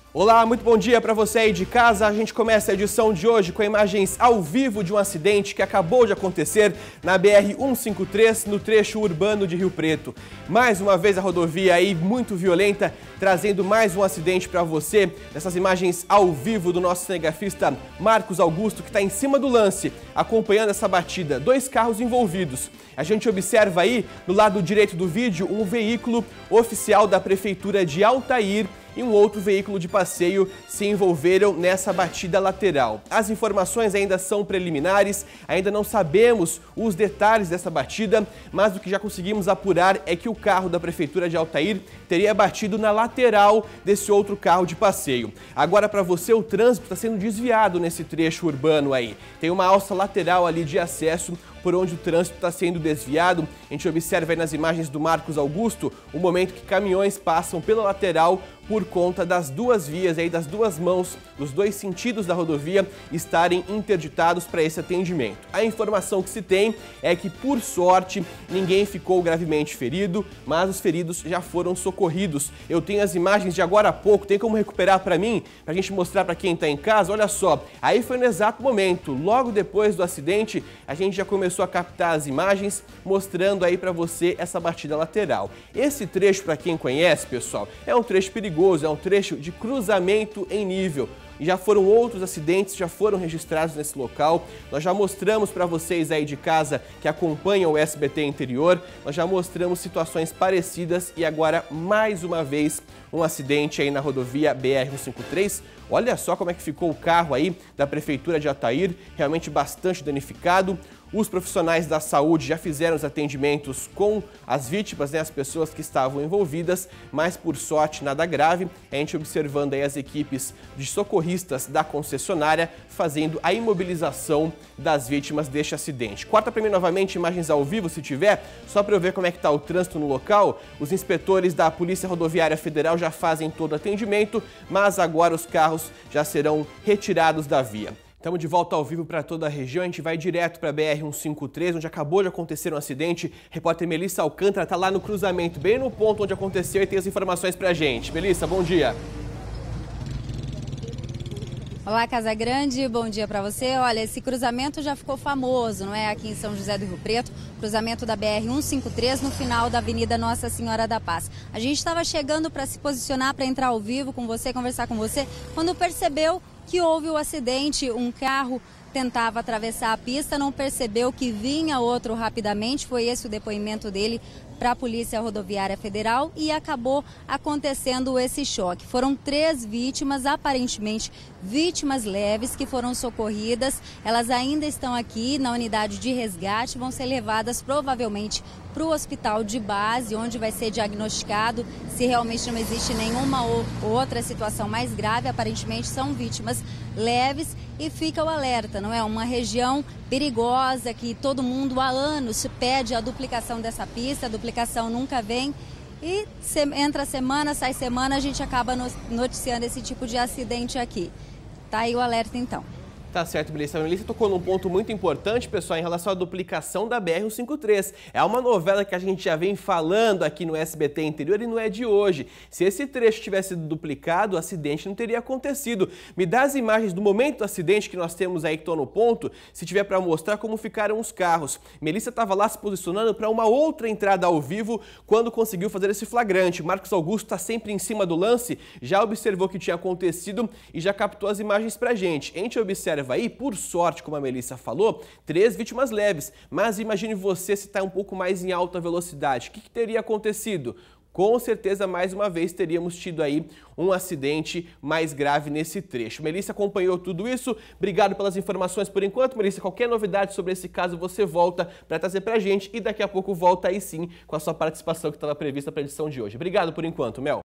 Olá, muito bom dia para você aí de casa. A gente começa a edição de hoje com imagens ao vivo de um acidente que acabou de acontecer na BR-153, no trecho urbano de Rio Preto. Mais uma vez a rodovia aí muito violenta, trazendo mais um acidente para você. Nessas imagens ao vivo do nosso cinegrafista Marcos Augusto, que está em cima do lance, acompanhando essa batida. 2 carros envolvidos. A gente observa aí, no lado direito do vídeo, um veículo oficial da Prefeitura de Altair e um outro veículo de passeio se envolveram nessa batida lateral. As informações ainda são preliminares, ainda não sabemos os detalhes dessa batida, mas o que já conseguimos apurar é que o carro da Prefeitura de Altair teria batido na lateral desse outro carro de passeio. Agora, para você, o trânsito está sendo desviado nesse trecho urbano aí. Tem uma alça lateral ali de acesso por onde o trânsito está sendo desviado. A gente observa aí nas imagens do Marcos Augusto o momento que caminhões passam pela lateral por conta das duas vias aí, das duas mãos, dos 2 sentidos da rodovia estarem interditados para esse atendimento. A informação que se tem é que, por sorte, ninguém ficou gravemente ferido, mas os feridos já foram socorridos. Eu tenho as imagens de agora há pouco, tem como recuperar para mim, para a gente mostrar para quem está em casa? Olha só, aí foi no exato momento, logo depois do acidente, a gente já começou a captar as imagens, mostrando aí para você essa batida lateral. Esse trecho, para quem conhece, pessoal, é um trecho perigoso, é um trecho de cruzamento em nível. E já foram outros acidentes, já foram registrados nesse local. Nós já mostramos para vocês aí de casa que acompanham o SBT Interior, nós já mostramos situações parecidas e agora, mais uma vez, um acidente aí na rodovia BR-153. Olha só como é que ficou o carro aí da Prefeitura de Altair, realmente bastante danificado. Os profissionais da saúde já fizeram os atendimentos com as vítimas, as pessoas que estavam envolvidas, mas por sorte nada grave. A gente observando aí as equipes de socorristas da concessionária fazendo a imobilização das vítimas deste acidente. Corta para mim novamente imagens ao vivo, se tiver, só para eu ver como é que está o trânsito no local. Os inspetores da Polícia Rodoviária Federal já fazem todo o atendimento, mas agora os carros já serão retirados da via. Estamos de volta ao vivo para toda a região, a gente vai direto para a BR-153, onde acabou de acontecer um acidente. Repórter Melissa Alcântara está lá no cruzamento, bem no ponto onde aconteceu, e tem as informações para a gente. Melissa, bom dia. Olá, Casagrande, bom dia para você. Olha, esse cruzamento já ficou famoso, não é? Aqui em São José do Rio Preto, cruzamento da BR-153 no final da Avenida Nossa Senhora da Paz. A gente estava chegando para se posicionar, para entrar ao vivo com você, conversar com você, quando percebeu que houve o acidente. Um carro tentava atravessar a pista, não percebeu que vinha outro rapidamente, foi esse o depoimento dele para a Polícia Rodoviária Federal, e acabou acontecendo esse choque. Foram 3 vítimas, aparentemente vítimas leves, que foram socorridas. Elas ainda estão aqui na unidade de resgate, vão ser levadas provavelmente para o hospital de base, onde vai ser diagnosticado se realmente não existe nenhuma outra situação mais grave. Aparentemente são vítimas leves, e fica o alerta, não é? Uma região perigosa que todo mundo há anos pede a duplicação dessa pista, a duplicação nunca vem. E entra semana, sai semana, a gente acaba noticiando esse tipo de acidente aqui. Tá aí o alerta então. Tá certo, Melissa. A Melissa tocou num ponto muito importante, pessoal, em relação à duplicação da BR-153. É uma novela que a gente já vem falando aqui no SBT Interior e não é de hoje. Se esse trecho tivesse sido duplicado, o acidente não teria acontecido. Me dá as imagens do momento do acidente que nós temos aí que estão no ponto, se tiver para mostrar como ficaram os carros. Melissa estava lá se posicionando para uma outra entrada ao vivo quando conseguiu fazer esse flagrante. Marcos Augusto está sempre em cima do lance, já observou o que tinha acontecido e já captou as imagens para a gente. A gente observa aí, por sorte, como a Melissa falou, 3 vítimas leves. Mas imagine você se está um pouco mais em alta velocidade. O que teria acontecido? Com certeza, mais uma vez, teríamos tido aí um acidente mais grave nesse trecho. Melissa acompanhou tudo isso. Obrigado pelas informações por enquanto. Melissa, qualquer novidade sobre esse caso, você volta para trazer para a gente. E daqui a pouco volta aí sim com a sua participação que estava prevista para a edição de hoje. Obrigado por enquanto, Mel.